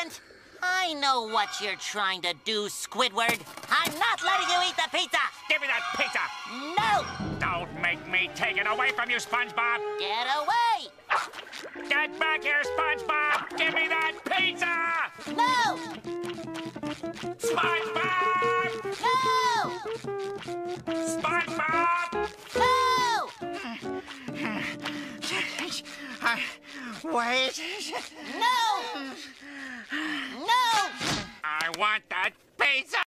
assistant. I know what you're trying to do, Squidward. I'm not letting you eat the pizza. Give me that pizza! No! Don't make me take it away from you, SpongeBob! Get away! Get back here, SpongeBob! Give me that pizza! No! SpongeBob! No! SpongeBob! No! Wait. No! No! I want that pizza!